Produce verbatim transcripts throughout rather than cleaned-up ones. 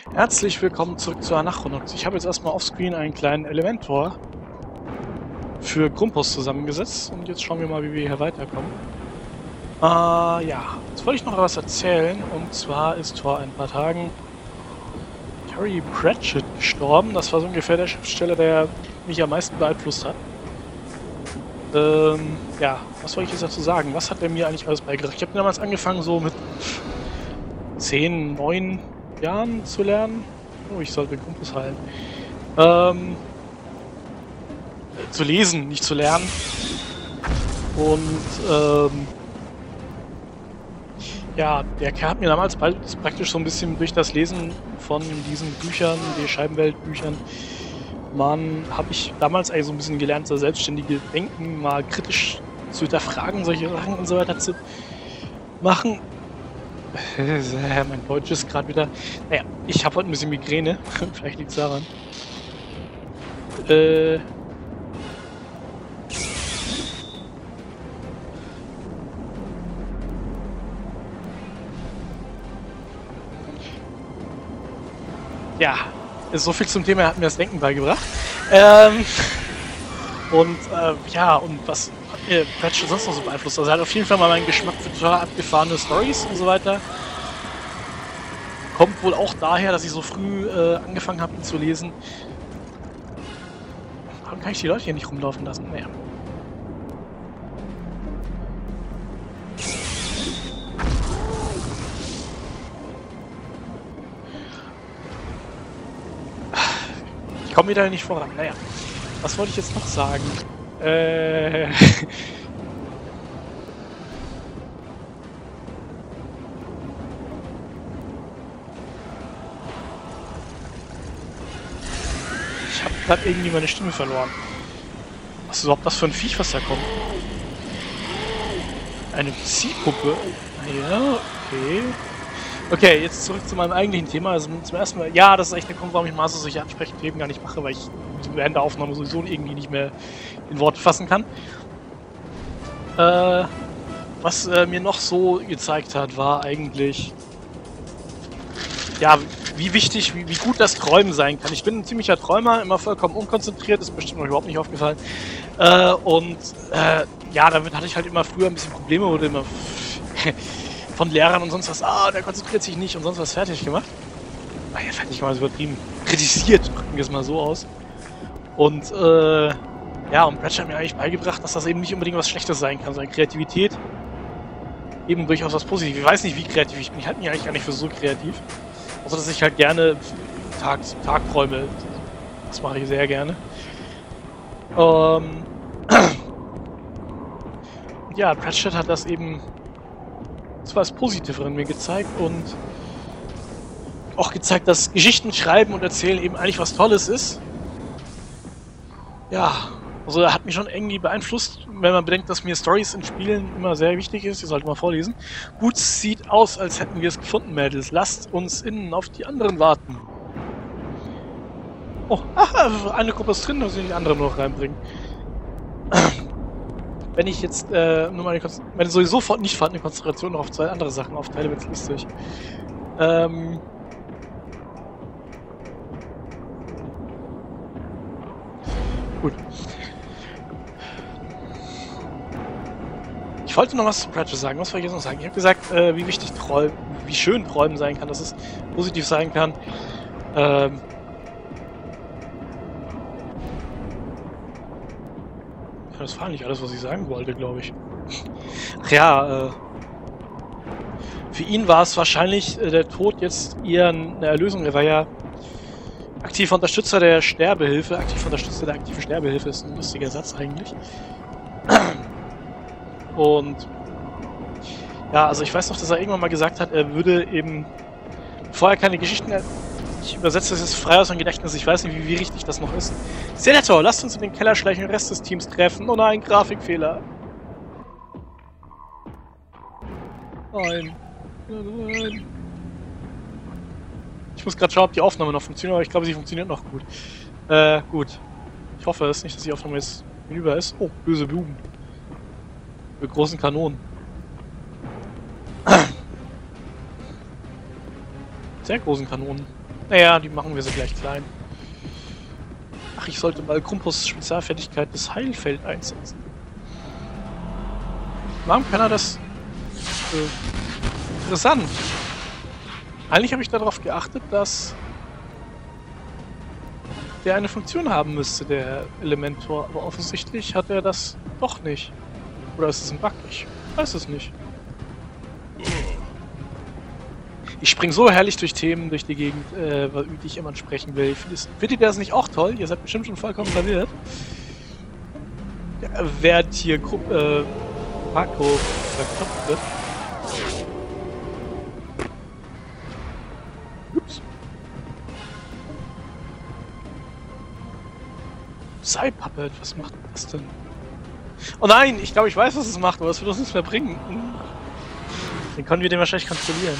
Herzlich willkommen zurück zu Anachronox. Ich habe jetzt erstmal offscreen einen kleinen Elementor für Grumpus zusammengesetzt und jetzt schauen wir mal, wie wir hier weiterkommen. Äh, ja, jetzt wollte ich noch was erzählen und zwar ist vor ein paar Tagen Terry Pratchett gestorben. Das war so ungefähr der Schriftsteller, der mich am meisten beeinflusst hat. Ähm, ja, was soll ich jetzt dazu sagen? Was hat er mir eigentlich alles beigebracht? Ich habe damals angefangen so mit zehn, neun Jahren zu lernen. Oh, ich sollte den Grumpus heilen. Ähm, zu lesen, nicht zu lernen. Und ähm, ja, der Kerl hat mir damals praktisch so ein bisschen durch das Lesen von diesen Büchern, die Scheibenweltbüchern, man habe ich damals eigentlich so ein bisschen gelernt, das selbstständige Denken mal kritisch zu hinterfragen, solche Sachen und so weiter zu machen. Mein Deutsch ist gerade wieder... Naja, ich habe heute ein bisschen Migräne. Vielleicht liegt es daran. Äh... Ja, so viel zum Thema, er hat mir das Denken beigebracht. Ähm... Und, äh, ja, und was hat mir Pratchett sonst noch so beeinflusst? Also er hat auf jeden Fall mal meinen Geschmack für total abgefahrene Storys und so weiter. Kommt wohl auch daher, dass ich so früh äh, angefangen habe, ihn zu lesen. Warum kann ich die Leute hier nicht rumlaufen lassen? Naja. Ich komme wieder nicht voran. Naja. Was wollte ich jetzt noch sagen? Äh... Ich habe gerade irgendwie meine Stimme verloren. Was ist überhaupt das für ein Viech, was da kommt? Eine Ziehpuppe? Ja, okay. Okay, jetzt zurück zu meinem eigentlichen Thema. Also zum ersten Mal, ja, das ist echt der Grund, warum ich mal so solche ansprechenden Themen gar nicht mache, weil ich während der Aufnahme sowieso irgendwie nicht mehr in Worte fassen kann. Äh, was äh, mir noch so gezeigt hat, war eigentlich, ja, wie wichtig, wie, wie gut das Träumen sein kann. Ich bin ein ziemlicher Träumer, immer vollkommen unkonzentriert, ist bestimmt noch überhaupt nicht aufgefallen. Äh, und äh, ja, damit hatte ich halt immer früher ein bisschen Probleme, wurde immer von Lehrern und sonst was, ah, der konzentriert sich nicht und sonst was fertig gemacht. Ah, ja, fertig gemacht, ist übertrieben. Kritisiert, drücken wir es mal so aus. Und, äh, ja, und Pratchett hat mir eigentlich beigebracht, dass das eben nicht unbedingt was Schlechtes sein kann, sondern Kreativität eben durchaus was Positives. Ich weiß nicht, wie kreativ ich bin. Ich halte mich eigentlich gar nicht für so kreativ. Außer, dass ich halt gerne Tag, Tagträume. Das mache ich sehr gerne. Ähm, ja, Pratchett hat das eben zwar als Positivere in mir gezeigt und auch gezeigt, dass Geschichten schreiben und erzählen eben eigentlich was Tolles ist. Ja, also er hat mich schon irgendwie beeinflusst, wenn man bedenkt, dass mir Storys in Spielen immer sehr wichtig ist. Ihr solltet mal vorlesen. Gut, sieht aus, als hätten wir es gefunden, Mädels. Lasst uns innen auf die anderen warten. Oh, aha, eine Gruppe ist drin, da müssen die andere noch reinbringen. Wenn ich jetzt äh, nur meine, meine sowieso nicht vorhandene Konzentration noch auf zwei andere Sachen aufteile, wird es lustig. Ähm... Gut. Ich wollte noch was zu Pratchett sagen. Was wollte ich jetzt noch sagen? Ich habe gesagt, äh, wie wichtig Träumen, wie schön Träumen sein kann, dass es positiv sein kann. Ähm... Das war nicht alles, was ich sagen wollte, glaube ich. Ach ja, äh... für ihn war es wahrscheinlich äh, der Tod jetzt eher eine Erlösung. Er war ja aktiver Unterstützer der Sterbehilfe. Aktiver Unterstützer der aktiven Sterbehilfe ist ein lustiger Satz eigentlich. Und ja, also ich weiß noch, dass er irgendwann mal gesagt hat, er würde eben vorher keine Geschichten... Ich übersetze das jetzt frei aus meinem Gedächtnis, ich weiß nicht, wie, wie richtig das noch ist. Senator, lasst uns in den Keller schleichen, den Rest des Teams treffen. Oh nein, Grafikfehler. Nein. Nein. Ich muss gerade schauen, ob die Aufnahme noch funktioniert, aber ich glaube, sie funktioniert noch gut. Äh, gut. Ich hoffe es nicht, dass die Aufnahme jetzt hinüber ist. Oh, böse Blumen. Mit großen Kanonen. Sehr großen Kanonen. Naja, die machen wir so gleich klein. Ach, ich sollte mal Grumpus Spezialfertigkeit des Heilfeld einsetzen. Warum kann er das? Äh, interessant. Eigentlich habe ich darauf geachtet, dass der eine Funktion haben müsste, der Elementor, aber offensichtlich hat er das doch nicht. Oder ist es ein Bug? Ich weiß es nicht. Ich springe so herrlich durch Themen durch die Gegend, äh, über die ich immer sprechen will. Findet ihr das nicht auch toll? Ihr seid bestimmt schon vollkommen verwirrt. Ja, während hier Gruppe äh, Paco verklopft wird. Ups. Psy-Puppet, was macht das denn? Oh nein, ich glaube, ich weiß, was es macht, aber es wird uns nichts mehr bringen. Den können wir den wahrscheinlich kontrollieren.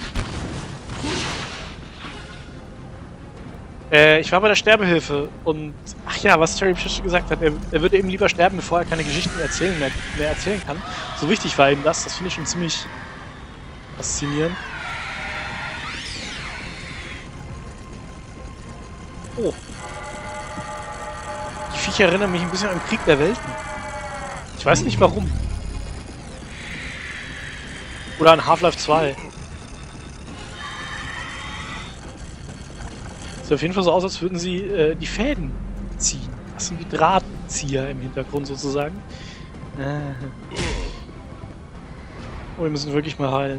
Äh, ich war bei der Sterbehilfe und... Ach ja, was Terry Pratchett gesagt hat, er, er würde eben lieber sterben, bevor er keine Geschichten erzählen mehr, mehr erzählen kann. So wichtig war ihm das, das finde ich schon ziemlich faszinierend. Oh. Die Viecher erinnern mich ein bisschen an den Krieg der Welten. Ich weiß nicht warum. Oder an Half-Life zwei. Sieht auf jeden Fall so aus, als würden sie äh, die Fäden ziehen. Das sind wie Drahtzieher im Hintergrund sozusagen. Äh. Oh, wir müssen wirklich mal heilen.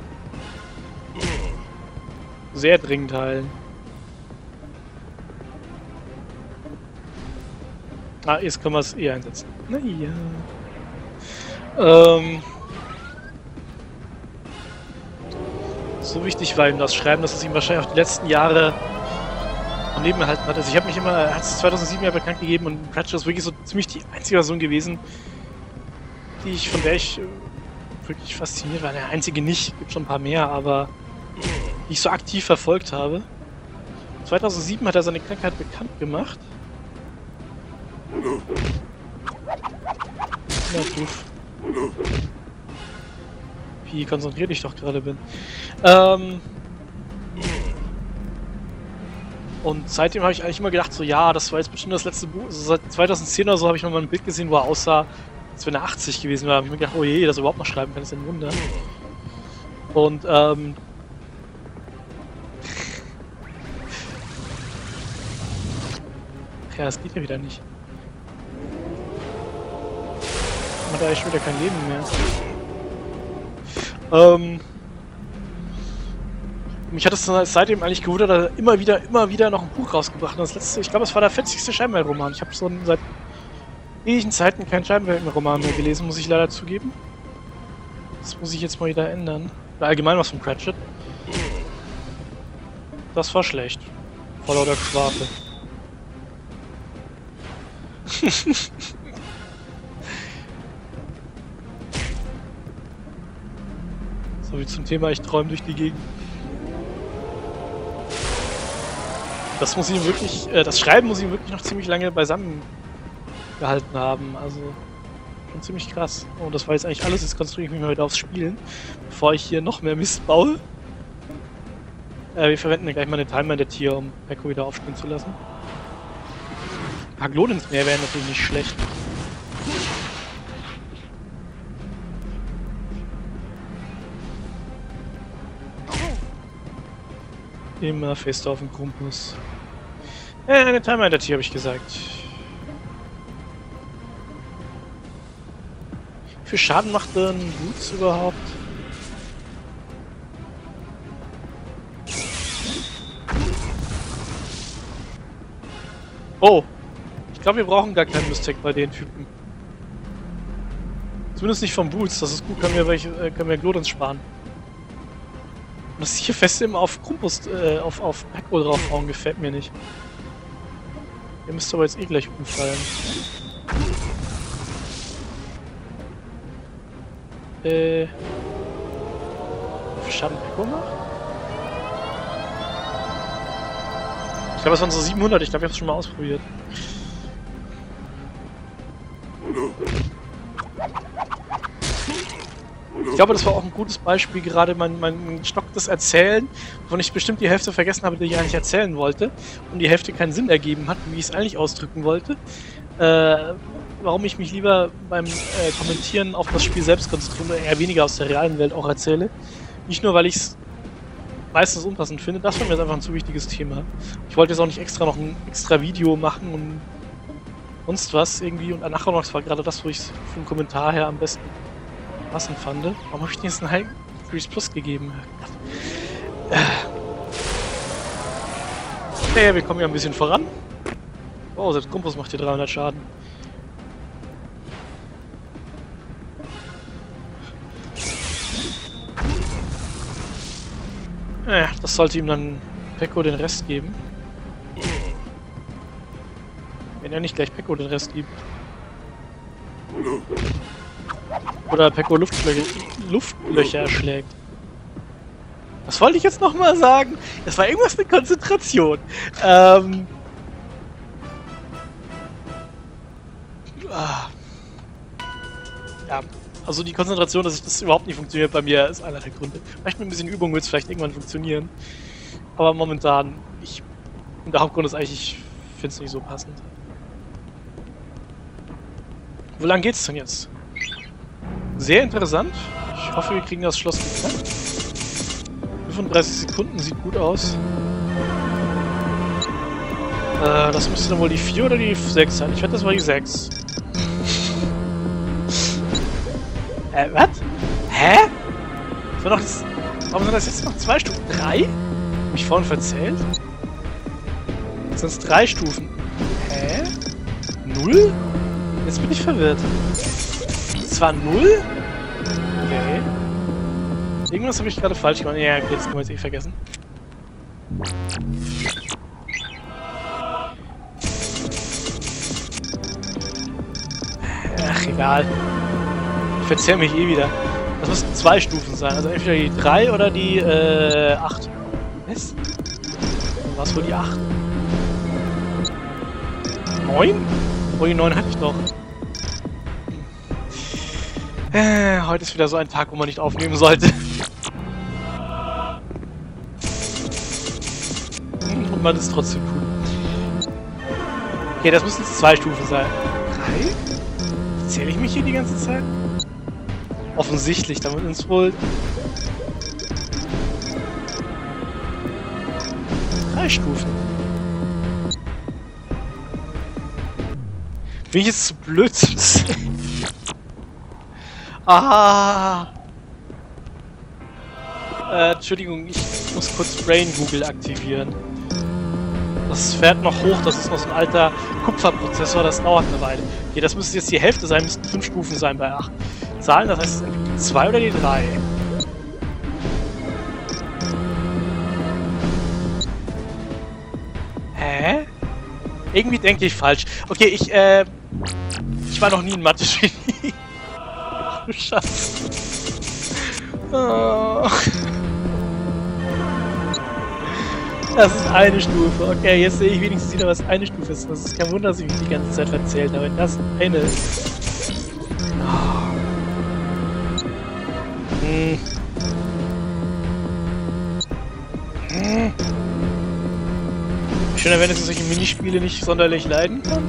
Sehr dringend heilen. Ah, jetzt können wir es eh einsetzen. Naja. Ähm. So wichtig war ihm das Schreiben, dass es ihm wahrscheinlich auch die letzten Jahre am Leben erhalten hat. Also ich habe mich immer, er hat es zweitausendsieben ja bekannt gegeben und Pratchett ist wirklich so ziemlich die einzige Person gewesen, die ich, von der ich wirklich fasziniert war. Der einzige nicht, gibt schon ein paar mehr, aber die ich so aktiv verfolgt habe. zweitausendsieben hat er seine Krankheit bekannt gemacht. Na doof. Wie konzentriert ich doch gerade bin. Ähm und seitdem habe ich eigentlich immer gedacht, so ja, das war jetzt bestimmt das letzte Buch. Also seit zweitausendzehn oder so habe ich mal ein Bild gesehen, wo er aussah, als wenn er achtzig gewesen wäre. Da habe ich mir gedacht, oh je, dass er überhaupt noch schreiben kann, ist ja ein Wunder. Und ähm ja, das geht ja wieder nicht. Hat er eigentlich schon wieder kein Leben mehr. Ähm, mich hat es seitdem eigentlich gewundert, dass er immer wieder, immer wieder noch ein Buch rausgebracht hat. Das letzte, ich glaube, es war der vierzigste Scheibenwelt-Roman. Ich habe so seit ewigen Zeiten keinen Scheibenwelt-Roman mehr gelesen, muss ich leider zugeben. Das muss ich jetzt mal wieder ändern. Oder allgemein was von Pratchett. Das war schlecht. Vor lauter Schwafel. So wie zum Thema, ich träume durch die Gegend. Das muss ihn wirklich, äh, das Schreiben muss ihn wirklich noch ziemlich lange beisammen gehalten haben. Also schon ziemlich krass. Und das war jetzt eigentlich alles. Jetzt konzentriere ich mich mal wieder aufs Spielen, bevor ich hier noch mehr Mist baue. Äh, wir verwenden dann gleich mal den Timer der Tier, um Paco wieder aufstehen zu lassen. Ein paar Glodins mehr wären natürlich nicht schlecht. Immer fest auf den Grumpus. Äh, eine Timer der Tier, habe ich gesagt. Wie viel Schaden macht denn Boots überhaupt? Oh! Ich glaube, wir brauchen gar keinen Mystic bei den Typen. Zumindest nicht vom Boots, das ist gut, können wir, welche, äh, können wir Glodins sparen. Und das hier fest immer auf Grumpus, äh, auf, auf Paco draufhauen, gefällt mir nicht. Ihr müsst aber jetzt eh gleich umfallen. Äh. Wie viel Schaden Paco macht? Ich glaube, es waren so siebenhundert, ich glaube, ich habe es schon mal ausprobiert. glaube, das war auch ein gutes Beispiel, gerade mein, mein stocktes Erzählen, wovon ich bestimmt die Hälfte vergessen habe, die ich eigentlich erzählen wollte und die Hälfte keinen Sinn ergeben hat, wie ich es eigentlich ausdrücken wollte. Äh, warum ich mich lieber beim äh, Kommentieren auf das Spiel selbst konzentriere, oder eher weniger aus der realen Welt auch erzähle. Nicht nur, weil ich es meistens unpassend finde, das war mir jetzt einfach ein zu wichtiges Thema. Ich wollte jetzt auch nicht extra noch ein extra Video machen und sonst was irgendwie, und Anachronox war gerade das, wo ich es vom Kommentar her am besten passend fand. Warum habe ich denn jetzt einen High Freeze Plus gegeben? Okay, wir kommen ja ein bisschen voran. Oh, selbst Grumpus macht hier dreihundert Schaden. Ja, das sollte ihm dann Pecco den Rest geben. Wenn er nicht gleich Pecco den Rest gibt. Oder Pecco Luftlöcher, Luftlöcher erschlägt. Was wollte ich jetzt nochmal sagen? Das war irgendwas mit Konzentration. Ähm... Ah. Ja, also die Konzentration, dass das überhaupt nicht funktioniert bei mir, ist einer der Gründe. Vielleicht mit ein bisschen Übung wird es vielleicht irgendwann funktionieren. Aber momentan, ich... Und der Hauptgrund ist eigentlich, ich finde es nicht so passend. Wo lang geht's denn jetzt? Sehr interessant. Ich hoffe, wir kriegen das Schloss geknackt. fünfunddreißig Sekunden, sieht gut aus. Äh, das müsste dann wohl die vier oder die sechs sein. Ich wette, das war die sechs. Äh, was? Hä? Das war doch das... Warum sind das jetzt noch zwei Stufen? Drei? Hab ich vorhin verzählt? Jetzt sind es drei Stufen. Hä? Null? Jetzt bin ich verwirrt. Es war null? Okay. Irgendwas habe ich gerade falsch gemacht. Ja, okay, das können wir jetzt eh vergessen. Ach, egal. Ich verzerre mich eh wieder. Das müssten zwei Stufen sein. Also entweder die drei oder die äh, acht. Was? War es wohl die acht? neun? Oh, die neun hatte ich doch. Äh, heute ist wieder so ein Tag, wo man nicht aufnehmen sollte. Und man ist trotzdem cool. Okay, das müssen zwei Stufen sein. Drei? Zähle ich mich hier die ganze Zeit? Offensichtlich, damit uns wohl... Drei Stufen. Bin ich jetzt zu blöd zu zählen? Ah! Äh, Entschuldigung, ich muss kurz Brain Google aktivieren. Das fährt noch hoch, das ist noch so ein alter Kupferprozessor, das dauert eine Weile. Okay, das müsste jetzt die Hälfte sein, müssten fünf Stufen sein bei acht Zahlen, das heißt, es sind entweder die zwei oder die drei. Hä? Irgendwie denke ich falsch. Okay, ich, äh... Ich war noch nie in Mathe-Genie. Ach du Scheiße. Oh. Das ist eine Stufe. Okay, jetzt sehe ich wenigstens wieder, was eine Stufe ist. Das ist kein Wunder, dass ich mich die ganze Zeit verzählt habe. Das eine ist. Oh. Hm. Hm. Schön erwähnt, dass ich solche Minispiele nicht sonderlich leiden kann.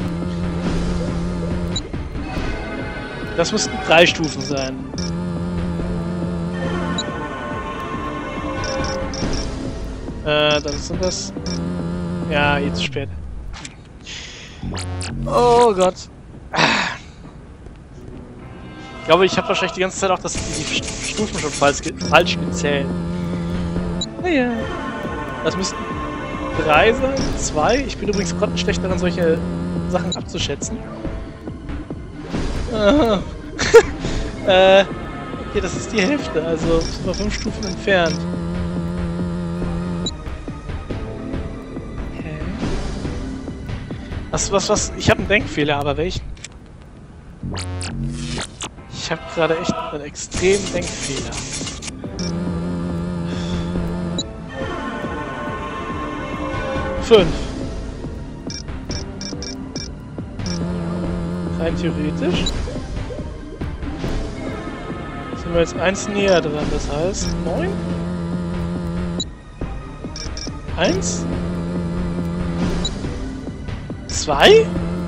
Das müssten drei Stufen sein. Äh, das sind das... Ja, jetzt spät. Oh Gott. Ich glaube, ich habe wahrscheinlich die ganze Zeit auch das, die Stufen schon falsch, falsch gezählt. Naja. Das müssten drei sein, zwei. Ich bin übrigens grottenschlecht daran, solche Sachen abzuschätzen. Aha. äh, okay, das ist die Hälfte, also sind wir fünf Stufen entfernt. Hä? Was, was, was? Ich habe einen Denkfehler, aber welchen? Ich habe gerade echt einen extremen Denkfehler. Fünf. Rein theoretisch. Sind wir jetzt eins näher dran, das heißt neun? eins? zwei?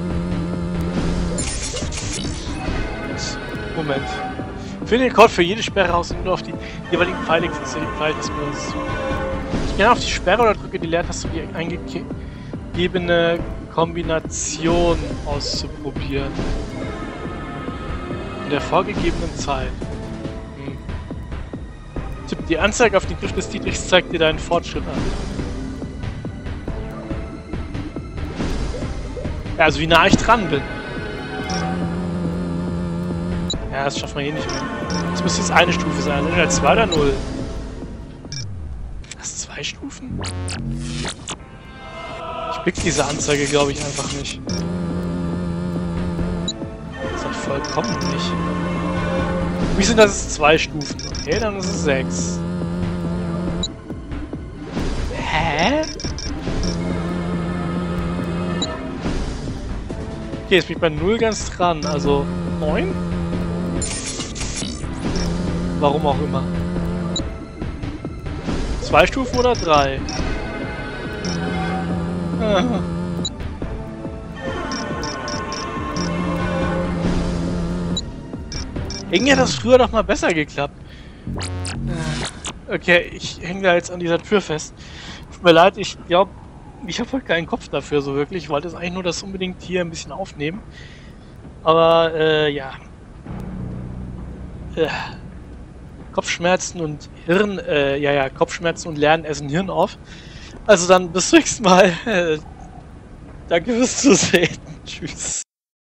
Moment. Finde den Code für jede Sperre raus und nur auf die jeweiligen Pfeile Verhaltensmodus. Ich gehe auf die Sperre oder drücke die Leertaste, um die eingegebene Kombination auszuprobieren. In der vorgegebenen Zeit. Hm. Tipp die Anzeige auf den Griff des Dietrichs, zeigt dir deinen Fortschritt an. Ja, also wie nah ich dran bin. Ja, das schafft man hier nicht mehr. Das müsste jetzt eine Stufe sein. Sind das zwei oder null? Das zwei Stufen? Ich blick diese Anzeige, glaube ich, einfach nicht. Das hat vollkommen nicht. Wie sind das zwei Stufen? Okay, dann ist es sechs. Hä? Okay, jetzt bin ich bei null ganz dran. Also neun? Warum auch immer. Zwei Stufen oder drei? Ah. Irgendwie hat das früher doch mal besser geklappt. Okay, ich hänge da jetzt an dieser Tür fest. Tut mir leid, ich glaube, ich habe heute keinen Kopf dafür so wirklich. Ich wollte es eigentlich nur das unbedingt hier ein bisschen aufnehmen. Aber, äh, ja. Äh. Kopfschmerzen und Hirn, äh, ja, ja, Kopfschmerzen und Lernen essen Hirn auf. Also dann bis zum nächsten Mal. Danke fürs Zusehen. Tschüss.